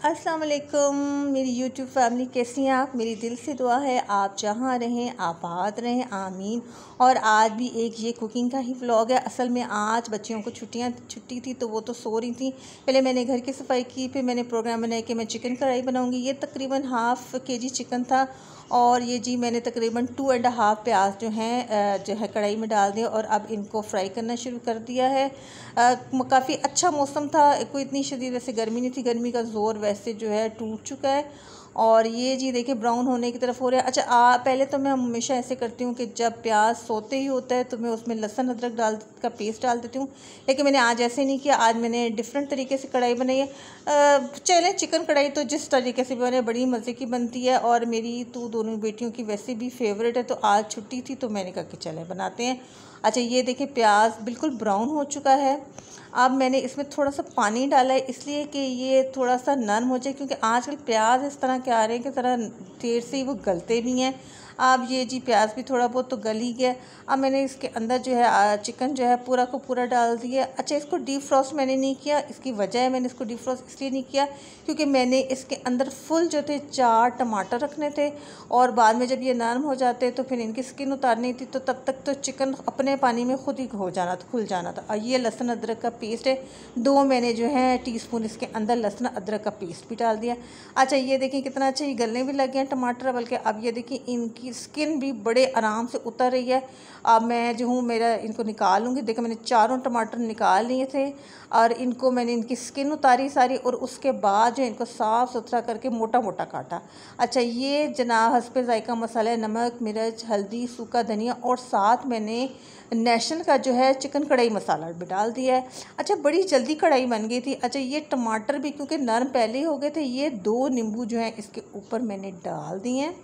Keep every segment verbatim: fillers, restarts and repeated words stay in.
अस्सलाम वालेकुम मेरी यूट्यूब फैमिली, कैसी हैं आप। मेरी दिल से दुआ है आप जहाँ रहें आबाद रहें, आमीन। और आज भी एक ये कुकिंग का ही व्लॉग है। असल में आज बच्चियों को छुट्टियां छुट्टी थी तो वो तो सो रही थी। पहले मैंने घर की सफाई की, फिर मैंने प्रोग्राम बनाया कि मैं चिकन कढ़ाई बनाऊंगी। ये तकरीबन हाफ़ के जी चिकन था और ये जी मैंने तकरीबन टू एंड हाफ़ प्याज जो हैं जो है कढ़ाई में डाल दिया और अब इनको फ्राई करना शुरू कर दिया है। काफ़ी अच्छा मौसम था, कोई इतनी शदीद वैसे गर्मी नहीं थी, गर्मी का ज़ोर वैसे जो है टूट चुका है। और ये जी देखिए ब्राउन होने की तरफ हो रहा है। अच्छा आ, पहले तो मैं हमेशा ऐसे करती हूँ कि जब प्याज सोते ही होता है तो मैं उसमें लहसुन अदरक डाल का पेस्ट डाल देती हूँ, लेकिन मैंने आज ऐसे नहीं किया। आज मैंने डिफरेंट तरीके से कढ़ाई बनाई है। चले चिकन कढ़ाई तो जिस तरीके से बने बड़ी मज़े की बनती है और मेरी तो दोनों बेटियों की वैसे भी फेवरेट है, तो आज छुट्टी थी तो मैंने कहा कि चले बनाते हैं। अच्छा ये देखिए प्याज बिल्कुल ब्राउन हो चुका है। अब मैंने इसमें थोड़ा सा पानी डाला है इसलिए कि ये थोड़ा सा नरम हो जाए, क्योंकि आजकल प्याज इस तरह के आ रहे हैं कि ज़रा देर से ही वो गलते भी हैं। अब ये जी प्याज भी थोड़ा बहुत तो गल ही गया। अब मैंने इसके अंदर जो है चिकन जो है पूरा को पूरा डाल दिया। अच्छा इसको डीप फ्रॉस्ट मैंने नहीं किया, इसकी वजह है मैंने इसको डीप फ्रॉस्ट इसलिए नहीं किया क्योंकि मैंने इसके अंदर फुल जो थे चार टमाटर रखने थे और बाद में जब ये नरम हो जाते तो फिर इनकी स्किन उतारनी थी, तो तब तक तो चिकन अपने पानी में खुद ही हो जाना था, खुल जाना था। और ये लहसुन अदरक का पेस्ट है, दो मैंने जो है टीस्पून इसके अंदर लहसुन अदरक का पेस्ट भी डाल दिया। अच्छा ये देखिए कितना अच्छा ये गलने भी लग गए हैं टमाटर, बल्कि अब ये देखिए इनकी स्किन भी बड़े आराम से उतर रही है। अब मैं जो हूँ मेरा इनको निकाल लूँगी। देखो मैंने चारों टमाटर निकाल लिए थे और इनको मैंने इनकी स्किन उतारी सारी और उसके बाद जो इनको साफ़ सुथरा करके मोटा मोटा काटा। अच्छा ये जनाब हस्बे जायका मसाला, नमक, मिर्च, हल्दी, सूखा धनिया और साथ मैंने नेशनल का जो है चिकन कढ़ाई मसाला भी डाल दिया है। अच्छा बड़ी जल्दी कढ़ाई बन गई थी। अच्छा ये टमाटर भी क्योंकि नरम पहले ही हो गए थे, ये दो नींबू जो है इसके ऊपर मैंने डाल दिए हैं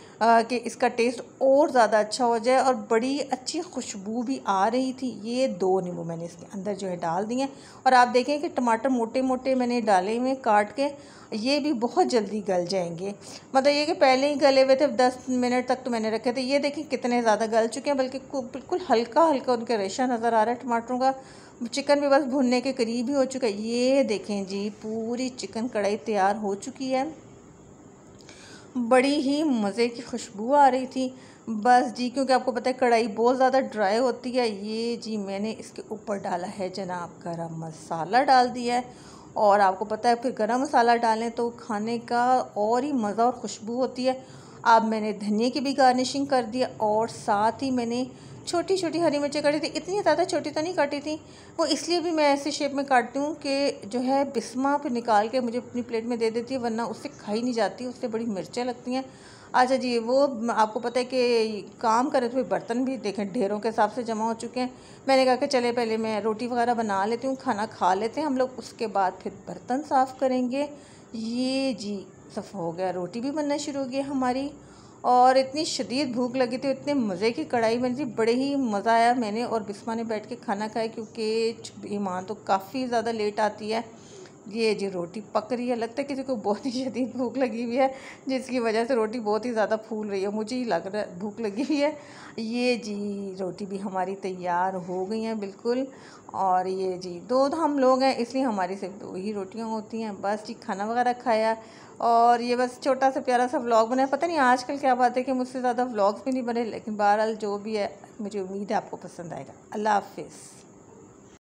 कि इसका टेस्ट और ज़्यादा अच्छा हो जाए और बड़ी अच्छी खुशबू भी आ रही थी। ये दो नींबू मैंने इसके अंदर जो है डाल दिए और आप देखें कि टमाटर मोटे मोटे मैंने डाले हुए काट के, ये भी बहुत जल्दी गल जाएंगे। मतलब ये कि पहले ही गले हुए थे, दस मिनट तक तो मैंने रखे थे। ये देखें कितने ज़्यादा गल चुके हैं, बल्कि बिल्कुल हल्का हल्का उनका रेशा नज़र आ रहा है टमाटरों का। चिकन भी बस भुनने के करीब ही हो चुका है। ये देखें जी पूरी चिकन कढ़ाई तैयार हो चुकी है, बड़ी ही मज़े की खुशबू आ रही थी। बस जी क्योंकि आपको पता है कढ़ाई बहुत ज़्यादा ड्राई होती है। ये जी मैंने इसके ऊपर डाला है जनाब गरम मसाला डाल दिया है और आपको पता है फिर गरम मसाला डालें तो खाने का और ही मज़ा और खुशबू होती है। अब मैंने धनिया की भी गार्निशिंग कर दिया और साथ ही मैंने छोटी छोटी हरी मिर्चें काटी थी। इतनी ज़्यादा छोटी तो नहीं काटी थी, वो इसलिए भी मैं ऐसे शेप में काटती हूँ कि जो है बिस्मा फिर निकाल के मुझे अपनी प्लेट में दे देती है, वरना उससे खाई नहीं जाती, उससे बड़ी मिर्चें लगती हैं। अच्छा जी वो आपको पता है कि काम करे तो बर्तन भी देखें ढेरों के हिसाब से जमा हो चुके हैं। मैंने कहा कि चले पहले मैं रोटी वगैरह बना लेती हूँ, खाना खा लेते हैं हम लोग, उसके बाद फिर बर्तन साफ़ करेंगे। ये जी सफ़ा हो गया, रोटी भी बनना शुरू हो गई हमारी और इतनी शदीद भूख लगी थी, इतने मज़े की कढ़ाई बनी थी, बड़े ही मज़ा आया। मैंने और बिस्मा ने बैठ के खाना खाया क्योंकि ईमान तो काफ़ी ज़्यादा लेट आती है। ये जी रोटी पक रही है, लगता है किसी को बहुत ही शदीद भूख लगी हुई है जिसकी वजह से रोटी बहुत ही ज़्यादा फूल रही है। मुझे ही लग रहा है भूख लगी हुई है। ये जी रोटी भी हमारी तैयार हो गई हैं बिल्कुल। और ये जी दो हम लोग हैं इसलिए हमारी सिर्फ दो ही रोटियां होती हैं। बस जी खाना वगैरह खाया और ये बस छोटा सा प्यारा सा व्लॉग बनाया। पता नहीं आजकल क्या बात है कि मुझसे ज़्यादा व्लॉग्स भी नहीं बने, लेकिन बहरहाल जो भी है मुझे उम्मीद है आपको पसंद आएगा। अल्लाह हाफिज़।